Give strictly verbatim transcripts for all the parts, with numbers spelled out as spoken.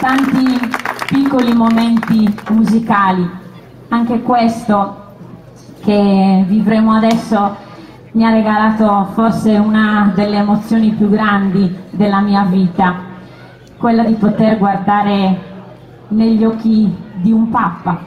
tanti piccoli momenti musicali. Anche questo che vivremo adesso mi ha regalato forse una delle emozioni più grandi della mia vita, quella di poter guardare negli occhi di un Papa.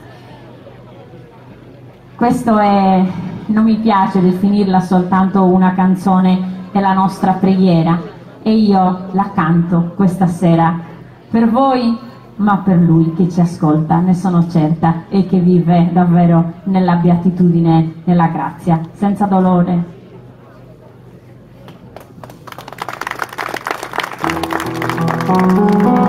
Questo è, non mi piace definirla soltanto una canzone, è la nostra preghiera e io la canto questa sera per voi, ma per lui che ci ascolta, ne sono certa, e che vive davvero nella beatitudine, nella grazia, senza dolore. Thank you.